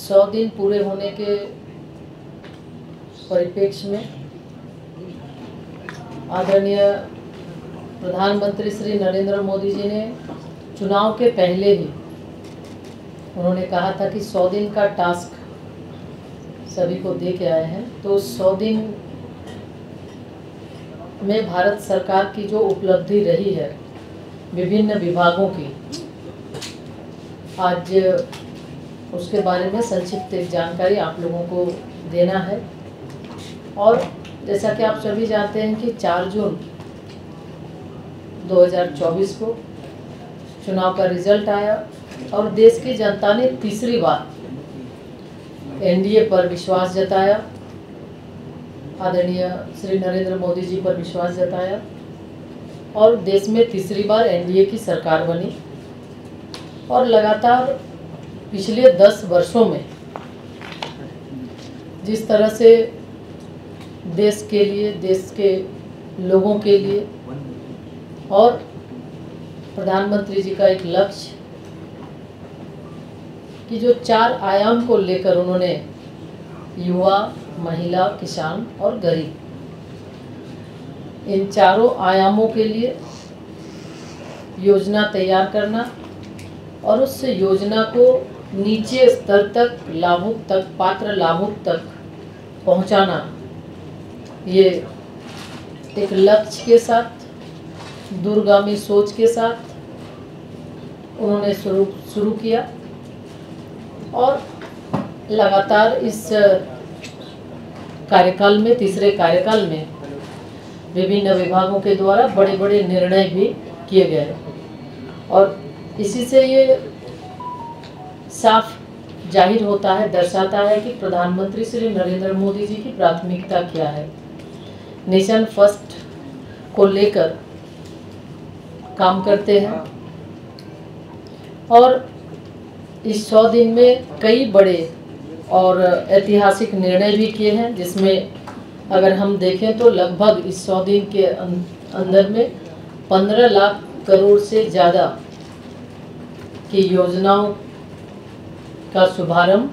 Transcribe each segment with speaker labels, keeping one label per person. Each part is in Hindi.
Speaker 1: 100 दिन पूरे होने के परिप्रेक्ष्य में आदरणीय प्रधानमंत्री श्री नरेंद्र मोदी जी ने चुनाव के पहले ही उन्होंने कहा था कि 100 दिन का टास्क सभी को दे के आए हैं। तो 100 दिन में भारत सरकार की जो उपलब्धि रही है विभिन्न विभागों की, आज उसके बारे में संक्षिप्त एक जानकारी आप लोगों को देना है। और जैसा कि आप सभी जानते हैं कि 4 जून 2024 को चुनाव का रिजल्ट आया और देश की जनता ने तीसरी बार एनडीए पर विश्वास जताया, आदरणीय श्री नरेंद्र मोदी जी पर विश्वास जताया और देश में तीसरी बार एनडीए की सरकार बनी। और लगातार पिछले 10 वर्षों में जिस तरह से देश के लिए, देश के लोगों के लिए और प्रधानमंत्री जी का एक लक्ष्य कि जो 4 आयाम को लेकर उन्होंने युवा, महिला, किसान और गरीब, इन चारों आयामों के लिए योजना तैयार करना और उस योजना को नीचे स्तर तक, लाभुक तक, पात्र लाभुक तक पहुंचाना, ये एक लक्ष्य के साथ, दूरगामी सोच के साथ उन्होंने शुरू किया। और लगातार इस कार्यकाल में, तीसरे कार्यकाल में विभिन्न विभागों के द्वारा बड़े बड़े निर्णय भी किए गए और इसी से ये साफ जाहिर होता है, दर्शाता है कि प्रधानमंत्री श्री नरेंद्र मोदी जी की प्राथमिकता क्या है। नेशन फर्स्ट को लेकर काम करते हैं और इस 100 दिन में कई बड़े और ऐतिहासिक निर्णय भी किए हैं, जिसमें अगर हम देखें तो लगभग इस 100 दिन के अंदर में 15 लाख करोड़ से ज़्यादा की योजनाओं का शुभारंभ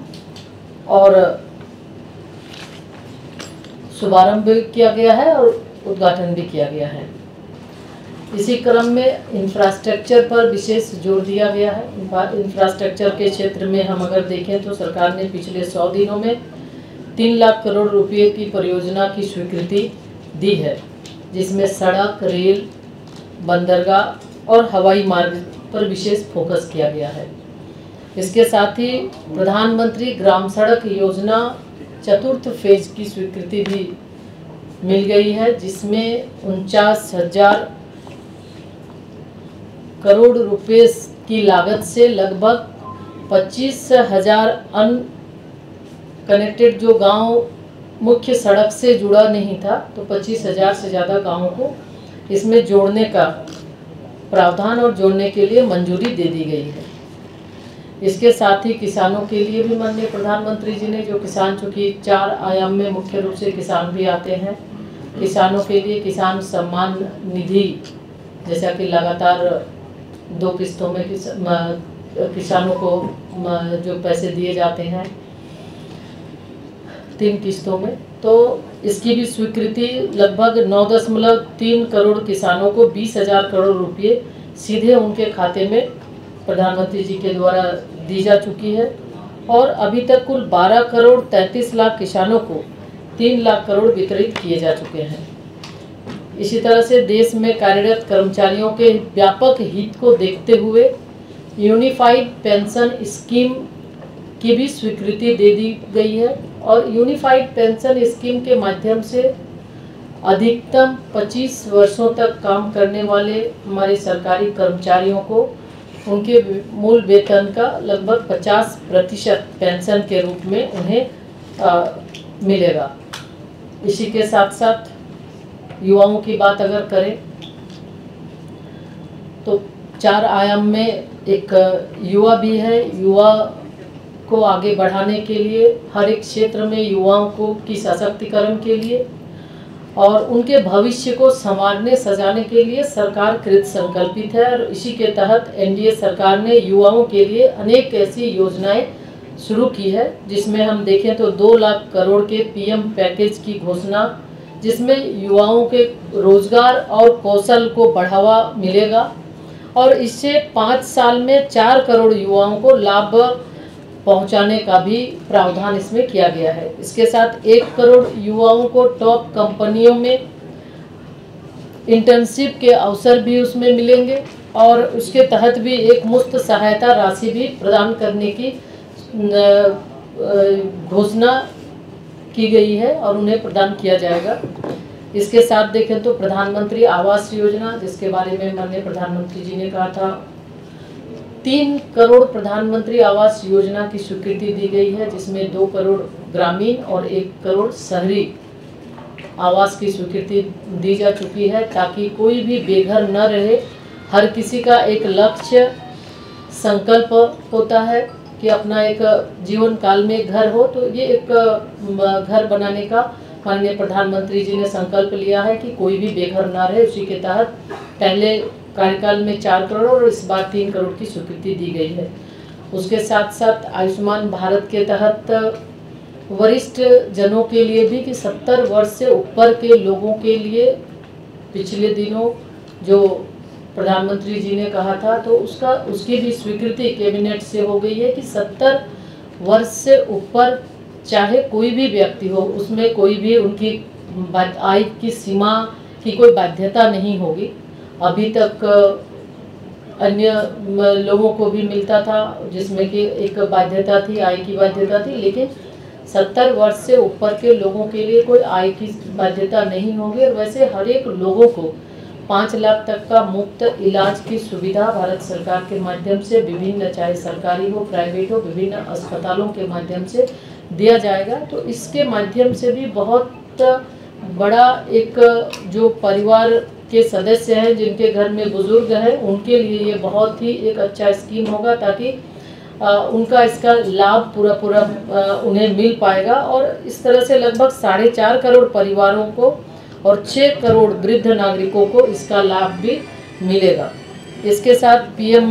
Speaker 1: भी किया गया है और उद्घाटन भी किया गया है। इसी क्रम में इंफ्रास्ट्रक्चर पर विशेष जोर दिया गया है। इंफ्रास्ट्रक्चर के क्षेत्र में हम अगर देखें तो सरकार ने पिछले 100 दिनों में 3 लाख करोड़ रुपए की परियोजना की स्वीकृति दी है, जिसमें सड़क, रेल, बंदरगाह और हवाई मार्ग पर विशेष फोकस किया गया है। इसके साथ ही प्रधानमंत्री ग्राम सड़क योजना 4th फेज की स्वीकृति भी मिल गई है, जिसमें 49,000 करोड़ रुपए की लागत से लगभग 25,000 अनकनेक्टेड जो गांव मुख्य सड़क से जुड़ा नहीं था, तो 25,000 से ज़्यादा गांवों को इसमें जोड़ने का प्रावधान और जोड़ने के लिए मंजूरी दे दी गई है। इसके साथ ही किसानों के लिए भी माननीय प्रधानमंत्री जी ने, जो किसान, चूँकि 4 आयाम में मुख्य रूप से किसान भी आते हैं, किसानों के लिए किसान सम्मान निधि, जैसा कि लगातार 2 किस्तों में किसानों को जो पैसे दिए जाते हैं 3 किस्तों में, तो इसकी भी स्वीकृति लगभग 9.3 करोड़ किसानों को 20,000 करोड़ रुपए सीधे उनके खाते में प्रधानमंत्री जी के द्वारा दी जा चुकी है। और अभी तक कुल 12 करोड़ 33 लाख किसानों को 3 लाख करोड़ वितरित किए जा चुके हैं। इसी तरह से देश में कार्यरत कर्मचारियों के व्यापक हित को देखते हुए यूनिफाइड पेंशन स्कीम की भी स्वीकृति दे दी गई है और यूनिफाइड पेंशन स्कीम के माध्यम से अधिकतम 25 वर्षों तक काम करने वाले हमारे सरकारी कर्मचारियों को उनके मूल वेतन का लगभग 50% पेंशन के रूप में उन्हें मिलेगा। इसी के साथ साथ युवाओं की बात अगर करें तो 4 आयाम में एक युवा भी है। युवा को आगे बढ़ाने के लिए हर एक क्षेत्र में युवाओं को की सशक्तिकरण के लिए और उनके भविष्य को संवारने सजाने के लिए सरकार कृत संकल्पित है और इसी के तहत एनडीए सरकार ने युवाओं के लिए अनेक ऐसी योजनाएं शुरू की है, जिसमें हम देखें तो 2 लाख करोड़ के पीएम पैकेज की घोषणा, जिसमें युवाओं के रोजगार और कौशल को बढ़ावा मिलेगा और इससे 5 साल में 4 करोड़ युवाओं को लाभ पहुंचाने का भी प्रावधान इसमें किया गया है। इसके साथ 1 करोड़ युवाओं को टॉप कंपनियों में इंटर्नशिप के अवसर भी उसमें मिलेंगे और उसके तहत भी एक मुफ्त सहायता राशि भी प्रदान करने की घोषणा की गई है और उन्हें प्रदान किया जाएगा। इसके साथ देखें तो प्रधानमंत्री आवास योजना, जिसके बारे में माननीय प्रधानमंत्री जी ने कहा था, 3 करोड़ प्रधानमंत्री आवास योजना की स्वीकृति दी गई है, जिसमें 2 करोड़ ग्रामीण और 1 करोड़ शहरी आवास की स्वीकृति दी जा चुकी है, ताकि कोई भी बेघर न रहे। हर किसी का एक लक्ष्य संकल्प होता है कि अपना एक जीवन काल में घर हो, तो ये एक घर बनाने का माननीय प्रधानमंत्री जी ने संकल्प लिया है कि कोई भी बेघर ना रहे। उसी के तहत पहले कार्यकाल में 4 करोड़ और इस बार 3 करोड़ की स्वीकृति दी गई है। उसके साथ साथ आयुष्मान भारत के तहत वरिष्ठ जनों के लिए भी कि 70 वर्ष से ऊपर के लोगों के लिए पिछले दिनों जो प्रधानमंत्री जी ने कहा था, तो उसकी भी स्वीकृति कैबिनेट से हो गई है कि 70 वर्ष से ऊपर चाहे कोई भी व्यक्ति हो, उसमें कोई भी उनकी आय की सीमा की कोई बाध्यता नहीं होगी। अभी तक अन्य लोगों को भी मिलता था, जिसमें कि एक बाध्यता थी, आय की बाध्यता थी, लेकिन 70 वर्ष से ऊपर के लोगों के लिए कोई आय की बाध्यता नहीं होगी। और वैसे हर एक लोगों को 5 लाख तक का मुफ्त इलाज की सुविधा भारत सरकार के माध्यम से विभिन्न, चाहे सरकारी हो प्राइवेट हो, विभिन्न अस्पतालों के माध्यम से दिया जाएगा। तो इसके माध्यम से भी बहुत बड़ा एक जो परिवार के सदस्य हैं, जिनके घर में बुजुर्ग हैं, उनके लिए ये बहुत ही एक अच्छा स्कीम होगा, ताकि उनका इसका लाभ पूरा उन्हें मिल पाएगा। और इस तरह से लगभग 4.5 करोड़ परिवारों को और 6 करोड़ वृद्ध नागरिकों को इसका लाभ भी मिलेगा। इसके साथ पीएम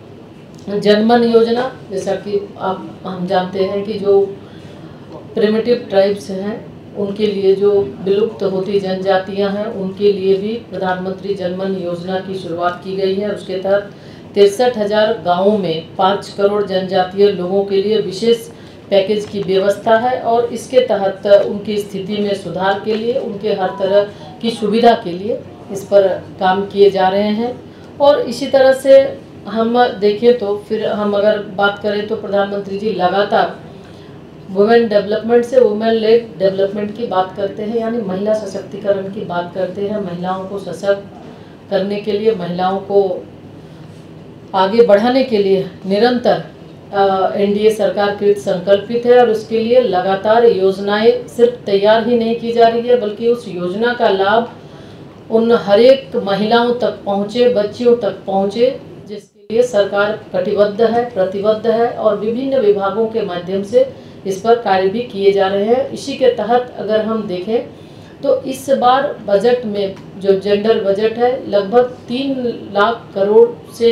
Speaker 1: जनमन योजना, जैसा कि हम जानते हैं कि जो प्रिमिटिव ट्राइब्स हैं, उनके लिए जो विलुप्त होती जनजातियां हैं, उनके लिए भी प्रधानमंत्री जनमन योजना की शुरुआत की गई है। उसके तहत 63,000 गाँवों में 5 करोड़ जनजातीय लोगों के लिए विशेष पैकेज की व्यवस्था है और इसके तहत उनकी स्थिति में सुधार के लिए, उनके हर तरह की सुविधा के लिए इस पर काम किए जा रहे हैं। और इसी तरह से हम देखें तो फिर हम अगर बात करें तो प्रधानमंत्री जी लगातार वुमेन डेवलपमेंट से वुमेन लेड डेवलपमेंट की बात करते हैं, यानी महिला सशक्तिकरण की बात करते हैं। महिलाओं को सशक्त करने के लिए, महिलाओं को आगे बढ़ाने के लिए निरंतर एनडीए सरकार कृत संकल्पित है और उसके लिए लगातार योजनाएं सिर्फ तैयार ही नहीं की जा रही है, बल्कि उस योजना का लाभ उन हर एक महिलाओं तक पहुँचे, बच्चियों तक पहुँचे, जिसके लिए सरकार कटिबद्ध है, प्रतिबद्ध है और विभिन्न विभागों के माध्यम से इस पर कार्य भी किए जा रहे हैं। इसी के तहत अगर हम देखें तो इस बार बजट में जो जेंडर बजट है, लगभग 3 लाख करोड़ से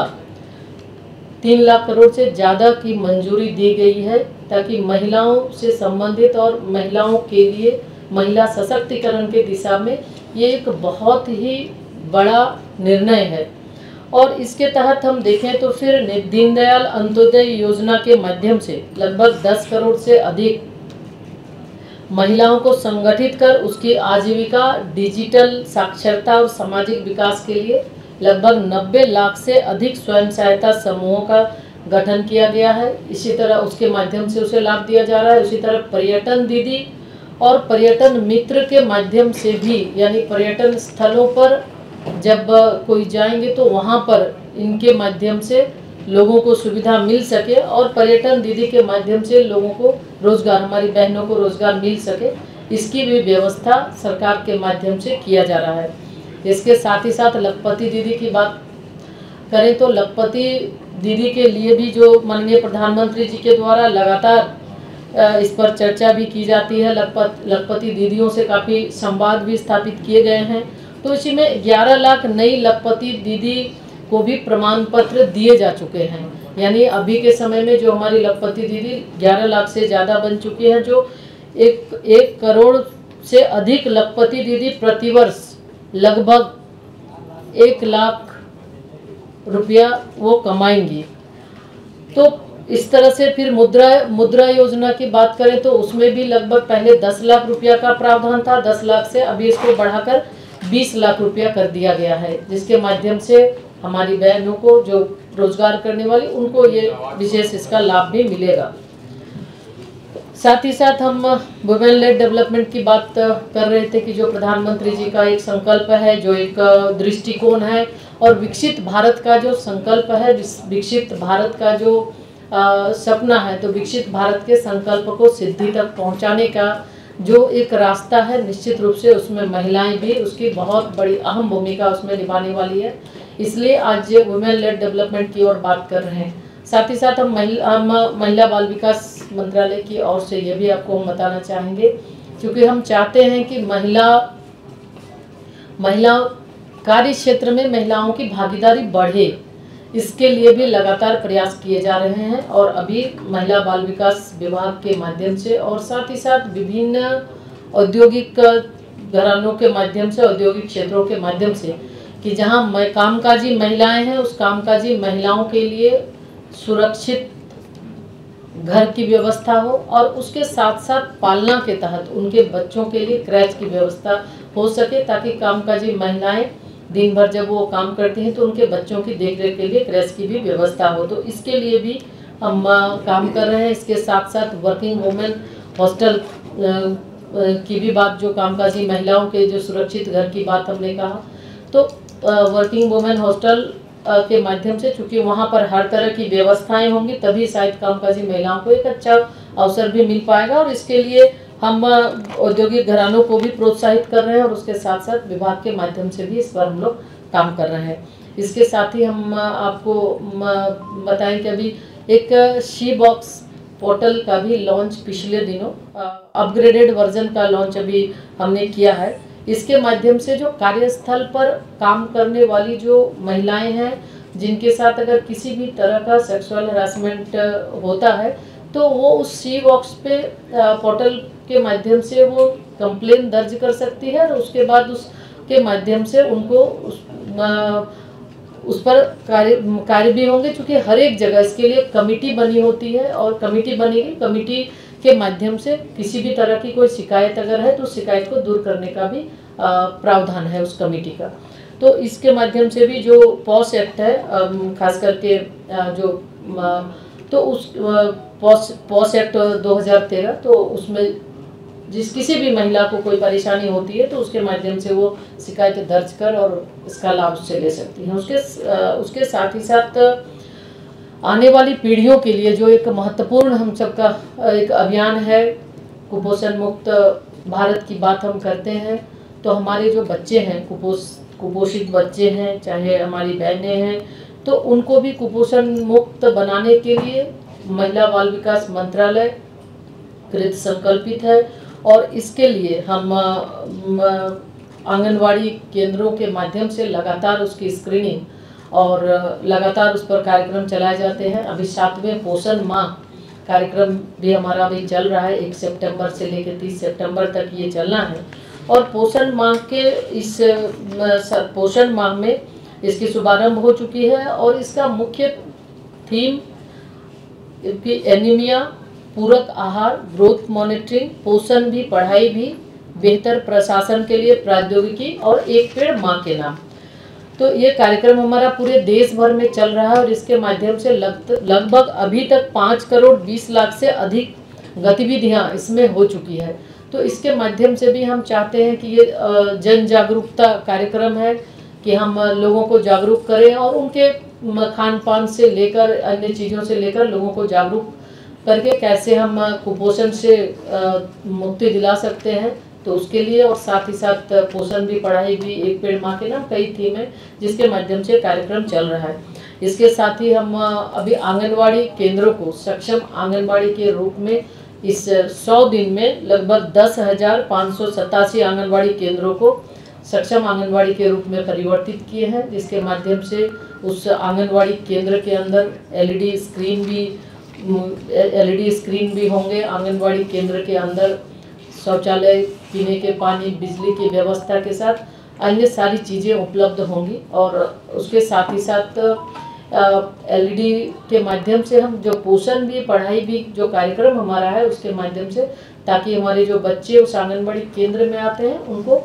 Speaker 1: ज़्यादा की मंजूरी दी गई है, ताकि महिलाओं से संबंधित और महिलाओं के लिए महिला सशक्तिकरण के दिशा में ये एक बहुत ही बड़ा निर्णय है। और इसके तहत हम देखें तो फिर दीनदयाल अंत्योदय योजना के माध्यम से लगभग 10 करोड़ से अधिक महिलाओं को संगठित कर उसकी आजीविका, डिजिटल साक्षरता और सामाजिक विकास के लिए लगभग 90 लाख से अधिक स्वयं सहायता समूहों का गठन किया गया है। इसी तरह उसके माध्यम से उसे लाभ दिया जा रहा है। उसी तरह पर्यटन दीदी और पर्यटन मित्र के माध्यम से भी, यानी पर्यटन स्थलों पर जब कोई जाएंगे तो वहाँ पर इनके माध्यम से लोगों को सुविधा मिल सके और पर्यटन दीदी के माध्यम से लोगों को रोजगार, हमारी बहनों को रोजगार मिल सके, इसकी भी व्यवस्था सरकार के माध्यम से किया जा रहा है। इसके साथ ही साथ लखपति दीदी की बात करें तो लखपति दीदी के लिए भी जो माननीय प्रधानमंत्री जी के द्वारा लगातार इस पर चर्चा भी की जाती है, लखपति दीदियों से काफ़ी संवाद भी स्थापित किए गए हैं। तो इसी में 11 लाख नई लखपति दीदी को भी प्रमाण पत्र दिए जा चुके हैं। यानी अभी के समय में जो हमारी लखपति दीदी 11 लाख से ज़्यादा बन चुकी हैं, जो एक करोड़ से अधिक लखपति दीदी प्रतिवर्ष लगभग 1 लाख रुपया वो कमाएंगी। तो इस तरह से फिर मुद्रा योजना की बात करें तो उसमें भी लगभग पहले 10 लाख रुपया का प्रावधान था, 10 लाख से अभी इसको बढ़ाकर 20 लाख रुपया कर दिया गया है, जिसके माध्यम से हमारी बहनों को जो रोजगार करने वाली उनको ये विशेष इसका लाभ भी मिलेगा। साथ ही साथ हम वुमेन लेड डेवलपमेंट की बात कर रहे थे कि जो प्रधानमंत्री जी का एक संकल्प है, जो एक दृष्टिकोण है और विकसित भारत का जो संकल्प है, विकसित भारत का जो सपना है, तो विकसित भारत के संकल्प को सिद्धि तक पहुंचाने का जो एक रास्ता है, निश्चित रूप से उसमें महिलाएं भी उसकी बहुत बड़ी अहम भूमिका उसमें निभाने वाली है। इसलिए आज वुमेन लेड डेवलपमेंट की ओर बात कर रहे हैं। साथ ही साथ हम महिला बाल विकास मंत्रालय की ओर से ये भी आपको हम बताना चाहेंगे, क्योंकि हम चाहते हैं कि महिला कार्य क्षेत्र में महिलाओं की भागीदारी बढ़े, इसके लिए भी लगातार प्रयास किए जा रहे हैं। और अभी महिला बाल विकास विभाग के माध्यम से और साथ ही साथ विभिन्न औद्योगिक घरानों के माध्यम से, औद्योगिक क्षेत्रों के माध्यम से, कि जहां कामकाजी महिलाएं हैं, उस कामकाजी महिलाओं के लिए सुरक्षित घर की व्यवस्था हो और उसके साथ साथ पालना के तहत उनके बच्चों के लिए क्रैच की व्यवस्था हो सके, ताकि कामकाजी महिलाएं दिन भर जब वो काम करती हैं तो उनके बच्चों की देखरेख के लिए क्रैच की भी व्यवस्था हो। तो इसके लिए भी हम काम कर रहे हैं। इसके साथ साथ वर्किंग वुमेन हॉस्टल की भी बात, जो कामकाजी महिलाओं के जो सुरक्षित घर की बात हमने कहा, तो वर्किंग वुमेन हॉस्टल के माध्यम से, चूंकि वहाँ पर हर तरह की व्यवस्थाएं होंगी, तभी शायद कामकाजी महिलाओं को एक अच्छा अवसर भी मिल पाएगा। और इसके लिए हम औद्योगिक घरानों को भी प्रोत्साहित कर रहे हैं और उसके साथ साथ विभाग के माध्यम से भी इस पर हम लोग काम कर रहे हैं। इसके साथ ही हम आपको बताएं कि अभी एक शी बॉक्स पोर्टल का भी लॉन्च पिछले दिनों, अपग्रेडेड वर्जन का लॉन्च अभी हमने किया है। इसके माध्यम से जो कार्यस्थल पर काम करने वाली जो महिलाएं हैं, जिनके साथ अगर किसी भी तरह का सेक्सुअल हरासमेंट होता है, तो वो उस शी बॉक्स पे पोर्टल के माध्यम से वो कंप्लेन दर्ज कर सकती है और उसके बाद उसके माध्यम से उनको उस पर कार्य भी होंगे, क्योंकि हर एक जगह इसके लिए कमेटी बनी होती है और कमेटी बनेगी। कमेटी के माध्यम से किसी भी तरह की कोई शिकायत अगर है तो शिकायत को दूर करने का भी प्रावधान है उस कमेटी का। तो इसके माध्यम से भी जो पॉस एक्ट है, खास करके तो उस पॉस एक्ट 2013, तो उसमें किसी भी महिला को कोई परेशानी होती है तो उसके माध्यम से वो शिकायत दर्ज कर और इसका लाभ उससे ले सकती है। उसके साथ ही साथ आने वाली पीढ़ियों के लिए जो एक महत्वपूर्ण हम सबका एक अभियान है, कुपोषण मुक्त भारत की बात हम करते हैं, तो हमारे जो बच्चे हैं, कुपोषित बच्चे हैं, चाहे हमारी बहनें हैं, तो उनको भी कुपोषण मुक्त बनाने के लिए महिला बाल विकास मंत्रालय कृत संकल्पित है। और इसके लिए हम आंगनवाड़ी केंद्रों के माध्यम से लगातार उसकी स्क्रीनिंग और लगातार उस पर कार्यक्रम चलाए जाते हैं। अभी 7वें पोषण माह कार्यक्रम भी हमारा अभी चल रहा है, 1 सितंबर से लेकर 30 सितंबर तक ये चलना है। और पोषण माह के इस पोषण माह में इसकी शुभारंभ हो चुकी है और इसका मुख्य थीम एनीमिया, पूरक आहार, ग्रोथ मॉनिटरिंग, पोषण भी, पढ़ाई भी, बेहतर प्रशासन के लिए प्रौद्योगिकी और एक पेड़ माँ के नाम। तो ये कार्यक्रम हमारा पूरे देश भर में चल रहा है और इसके माध्यम से लगभग अभी तक 5 करोड़ 20 लाख से अधिक गतिविधियाँ इसमें हो चुकी है। तो इसके माध्यम से भी हम चाहते हैं कि ये जन जागरूकता कार्यक्रम है कि हम लोगों को जागरूक करें और उनके खान पान से लेकर अन्य चीज़ों से लेकर लोगों को जागरूक करके कैसे हम कुपोषण से मुक्ति दिला सकते हैं, तो उसके लिए। और साथ ही साथ पोषण भी, पढ़ाई भी, एक पेड़ माँ के नाम, कई थीम है जिसके माध्यम से कार्यक्रम चल रहा है। इसके साथ ही हम अभी आंगनवाड़ी केंद्रों को सक्षम आंगनवाड़ी के रूप में इस 100 दिन में लगभग 10,587 आंगनवाड़ी केंद्रों को सक्षम आंगनवाड़ी के रूप में परिवर्तित किए हैं, जिसके माध्यम से उस आंगनवाड़ी केंद्र के अंदर एलईडी स्क्रीन भी होंगे। आंगनवाड़ी केंद्र के अंदर शौचालय, पीने के पानी, बिजली की व्यवस्था के साथ अन्य सारी चीज़ें उपलब्ध होंगी। और उसके साथ ही साथ एलईडी के माध्यम से हम जो पोषण भी, पढ़ाई भी, जो कार्यक्रम हमारा है उसके माध्यम से, ताकि हमारे जो बच्चे उस आंगनबाड़ी केंद्र में आते हैं उनको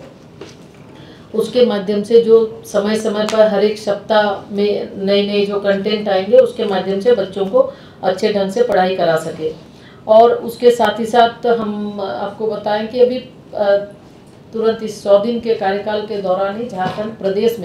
Speaker 1: उसके माध्यम से जो समय समय पर हर एक सप्ताह में नए जो कंटेंट आएंगे उसके माध्यम से बच्चों को अच्छे ढंग से पढ़ाई करा सके। और उसके साथ ही साथ हम आपको बताएं कि अभी तुरंत इस 100 दिन के कार्यकाल के दौरान ही झारखंड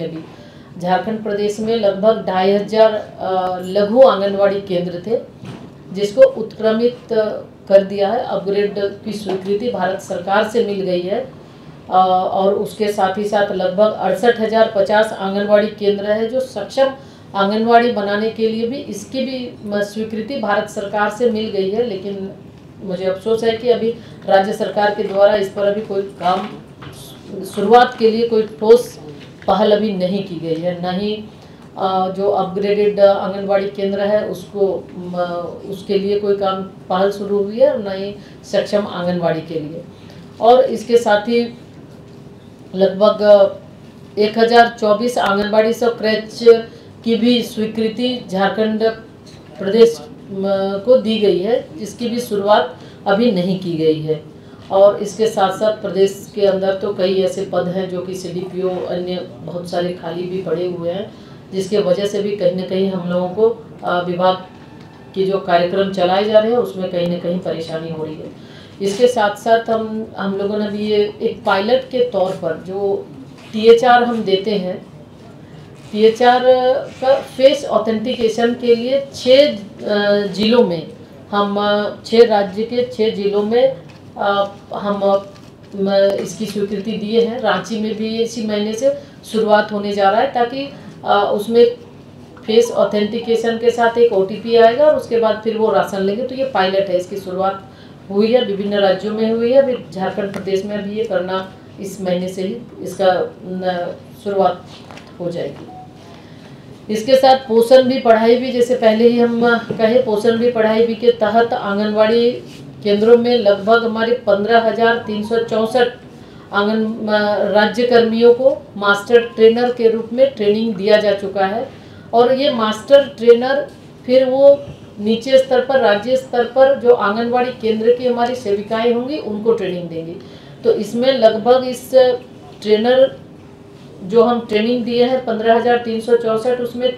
Speaker 1: प्रदेश में लगभग 2500 लघु आंगनवाड़ी केंद्र थे, जिसको उत्क्रमित कर दिया है। अपग्रेड की स्वीकृति भारत सरकार से मिल गई है। और उसके साथ ही साथ लगभग 68,050 आंगनवाड़ी केंद्र है जो सक्षम आंगनवाड़ी बनाने के लिए भी इसकी भी स्वीकृति भारत सरकार से मिल गई है। लेकिन मुझे अफसोस है कि अभी राज्य सरकार के द्वारा इस पर अभी कोई काम, शुरुआत के लिए कोई ठोस पहल अभी नहीं की गई है। न ही जो अपग्रेडेड आंगनवाड़ी केंद्र है उसके लिए कोई काम पहल शुरू हुई है, और न ही सक्षम आंगनवाड़ी के लिए। और इसके साथ ही लगभग 1024 आंगनबाड़ी सब क्रैच की भी स्वीकृति झारखंड प्रदेश को दी गई है, जिसकी भी शुरुआत अभी नहीं की गई है। और इसके साथ साथ प्रदेश के अंदर तो कई ऐसे पद हैं जो कि सीडीपीओ, अन्य बहुत सारे खाली भी पड़े हुए हैं, जिसके वजह से भी कहीं ना कहीं हम लोगों को विभाग की जो कार्यक्रम चलाए जा रहे हैं उसमें कहीं ना कहीं परेशानी हो रही है। इसके साथ साथ हम लोगों ने भी ये एक पायलट के तौर पर जो THR हम देते हैं, THR का फेस ऑथेंटिकेशन के लिए 6 जिलों में हम 6 राज्य के 6 जिलों में हम इसकी स्वीकृति दिए हैं। रांची में भी इसी महीने से शुरुआत होने जा रहा है, ताकि उसमें फेस ऑथेंटिकेशन के साथ एक OTP आएगा और उसके बाद फिर वो राशन लेंगे। तो ये पायलट है, इसकी शुरुआत हुई है, विभिन्न राज्यों में हुई है। अभी झारखंड प्रदेश में भी ये करना इस महीने से ही इसका शुरुआत हो जाएगी। इसके साथ पोषण भी, पढ़ाई भी, जैसे पहले ही हम कहे, पोषण भी पढ़ाई भी के तहत आंगनवाड़ी केंद्रों में लगभग हमारे 15,364 राज्य कर्मियों को मास्टर ट्रेनर के रूप में ट्रेनिंग दिया जा चुका है। और ये मास्टर ट्रेनर फिर वो नीचे स्तर पर, राज्य स्तर पर जो आंगनवाड़ी केंद्र की हमारी सेविकाएं होंगी उनको ट्रेनिंग देंगी। तो इसमें लगभग इस ट्रेनर जो हम ट्रेनिंग दिए हैं 15,364, उसमें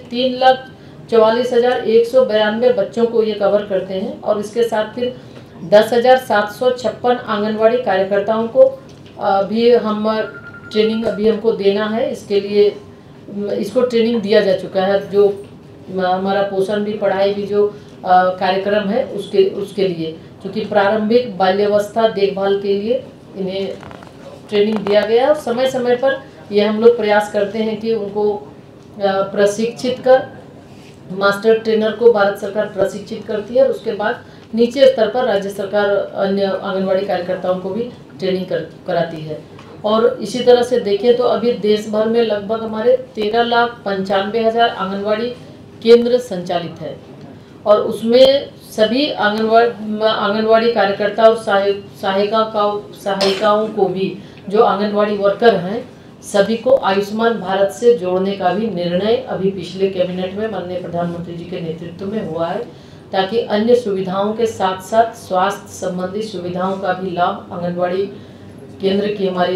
Speaker 1: 3,44,192 बच्चों को ये कवर करते हैं। और इसके साथ फिर 10,756 आंगनवाड़ी कार्यकर्ताओं को भी हम ट्रेनिंग अभी हमको देना है। इसके लिए इसको ट्रेनिंग दिया जा चुका है। जो हमारा पोषण भी, पढ़ाई भी जो कार्यक्रम है उसके लिए, क्योंकि प्रारंभिक बाल्यावस्था देखभाल के लिए इन्हें ट्रेनिंग दिया गया है। और समय समय पर ये हम लोग प्रयास करते हैं कि उनको प्रशिक्षित कर, मास्टर ट्रेनर को भारत सरकार प्रशिक्षित करती है और उसके बाद नीचे स्तर पर राज्य सरकार अन्य आंगनवाड़ी कार्यकर्ताओं को भी ट्रेनिंग कराती है। और इसी तरह से देखें तो अभी देश भर में लगभग हमारे 13,95,000 आंगनवाड़ी केंद्र संचालित है। और उसमें सभी आंगनवाड़ी कार्यकर्ता और सहायिकाओं को भी, जो आंगनवाड़ी वर्कर हैं, सभी को आयुष्मान भारत से जोड़ने का भी निर्णय अभी पिछले कैबिनेट में माननीय प्रधानमंत्री जी के नेतृत्व में हुआ है, ताकि अन्य सुविधाओं के साथ साथ स्वास्थ्य संबंधी सुविधाओं का भी लाभ आंगनवाड़ी केंद्र की हमारी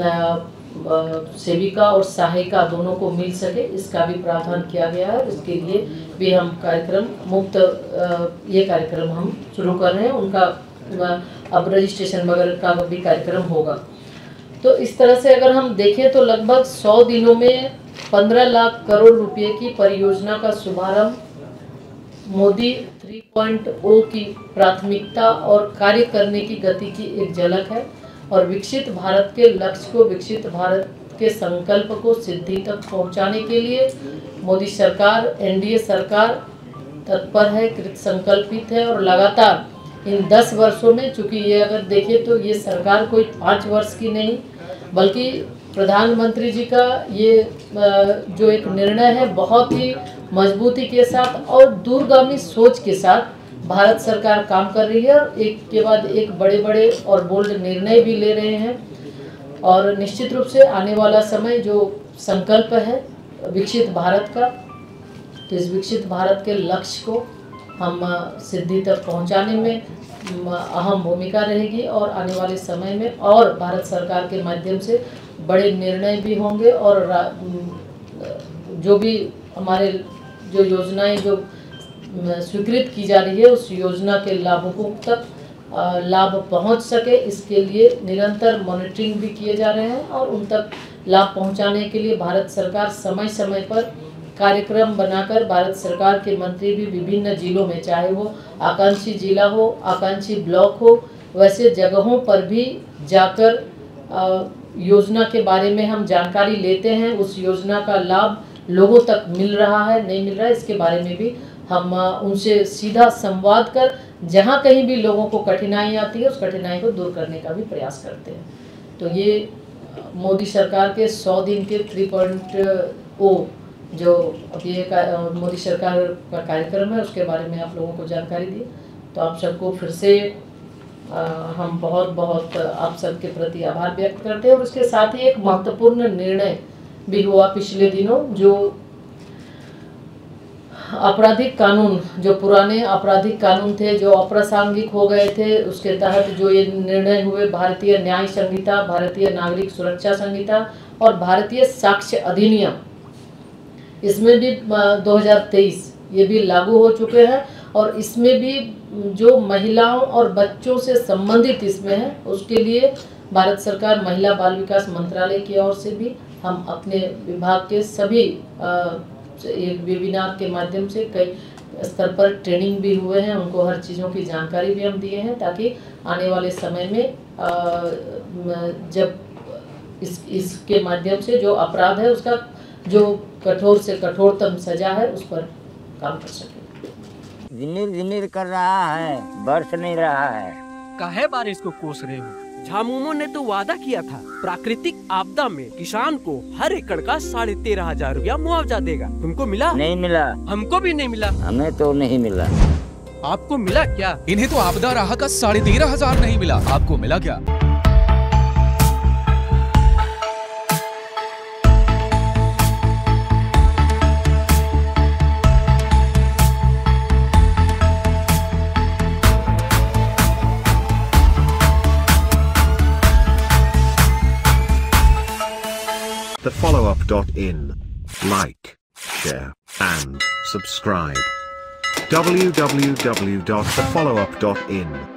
Speaker 1: सेविका और सहायिका दोनों को मिल सके, इसका भी प्रावधान किया गया है। इसके लिए भी हम ये कार्यक्रम हम शुरू कर रहे हैं। उनका अब रजिस्ट्रेशन वगैरह का भी कार्यक्रम होगा। तो इस तरह से अगर हम देखें तो लगभग 100 दिनों में 15 लाख करोड़ रुपए की परियोजना का शुभारंभ मोदी 3.0 की प्राथमिकता और कार्य करने की गति की एक झलक है। और विकसित भारत के लक्ष्य को, विकसित भारत के संकल्प को सिद्धि तक पहुंचाने के लिए मोदी सरकार, NDA सरकार तत्पर है, कृत संकल्पित है। और लगातार इन 10 वर्षों में, चूँकि ये अगर देखें तो ये सरकार कोई 5 वर्ष की नहीं, बल्कि प्रधानमंत्री जी का ये जो एक निर्णय है बहुत ही मजबूती के साथ और दूरगामी सोच के साथ भारत सरकार काम कर रही है और एक के बाद एक बड़े बड़े और बोल्ड निर्णय भी ले रहे हैं। और निश्चित रूप से आने वाला समय जो संकल्प है विकसित भारत का, तो इस विकसित भारत के लक्ष्य को हम सिद्धि तक पहुंचाने में अहम भूमिका रहेगी और आने वाले समय में और भारत सरकार के माध्यम से बड़े निर्णय भी होंगे और जो भी हमारे जो योजनाएं जो स्वीकृत की जा रही है उस योजना के लाभुकों तक लाभ पहुंच सके, इसके लिए निरंतर मॉनिटरिंग भी किए जा रहे हैं और उन तक लाभ पहुंचाने के लिए भारत सरकार समय समय पर कार्यक्रम बनाकर भारत सरकार के मंत्री भी विभिन्न जिलों में, चाहे वो आकांक्षी जिला हो, आकांक्षी ब्लॉक हो, वैसे जगहों पर भी जाकर योजना के बारे में हम जानकारी लेते हैं। उस योजना का लाभ लोगों तक मिल रहा है नहीं मिल रहा है इसके बारे में भी हम उनसे सीधा संवाद कर जहाँ कहीं भी लोगों को कठिनाई आती है उस कठिनाई को दूर करने का भी प्रयास करते हैं। तो ये मोदी सरकार के 100 दिन के 3.0 जो अभी एक मोदी सरकार का कार्यक्रम है उसके बारे में आप लोगों को जानकारी दी। तो आप सबको फिर से हम बहुत बहुत आप सबके प्रति आभार व्यक्त करते हैं। और उसके साथ ही एक महत्वपूर्ण निर्णय भी हुआ पिछले दिनों, जो आपराधिक कानून, जो पुराने आपराधिक कानून थे जो अप्रासंगिक हो गए थे, उसके तहत जो ये निर्णय हुए, भारतीय न्याय संहिता, भारतीय नागरिक सुरक्षा संहिता और भारतीय साक्ष्य अधिनियम, इसमें भी 2023 ये भी लागू हो चुके हैं। और इसमें भी जो महिलाओं और बच्चों से संबंधित इसमें है उसके लिए भारत सरकार महिला बाल विकास मंत्रालय की ओर से भी हम अपने विभाग के सभी एक वेबिनार के माध्यम से कई स्तर पर ट्रेनिंग भी हुए हैं, उनको हर चीज़ों की जानकारी भी हम दिए हैं ताकि आने वाले समय में जब इसके माध्यम से जो अपराध है उसका जो कठोर से कठोरतम सजा है उस पर काम कर सके।
Speaker 2: जिमिर जिमिर कर रहा है, बरस नहीं रहा है।
Speaker 3: काहे बारिश को कोस रहे हो? झामुमो ने तो वादा किया था प्राकृतिक आपदा में किसान को हर एकड़ का 13,500 रुपया मुआवजा देगा। तुमको मिला?
Speaker 2: नहीं मिला।
Speaker 3: हमको भी नहीं मिला।
Speaker 2: हमें तो नहीं मिला।
Speaker 3: आपको मिला क्या?
Speaker 4: इन्हें तो आपदा राहत का 13,500 नहीं मिला। आपको मिला क्या?
Speaker 5: thefollowup.in. Like, share, and subscribe. www.thefollowup.in